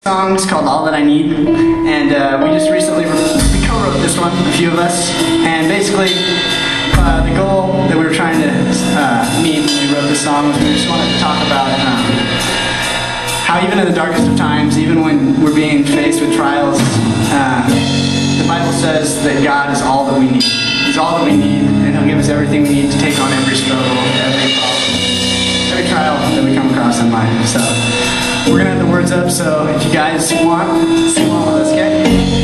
Song's called All That I Need, and we just recently co-wrote this one, a few of us, and basically the goal that we were trying to meet when we wrote this song was we just wanted to talk about how even in the darkest of times, even when we're being faced with trials, the Bible says that God is all that we need. He's all that we need, and He'll give us everything we need to take on every struggle, every problem, every trial that we come across in life. So we're gonna have the words up, so if you guys want, sing along with us, okay?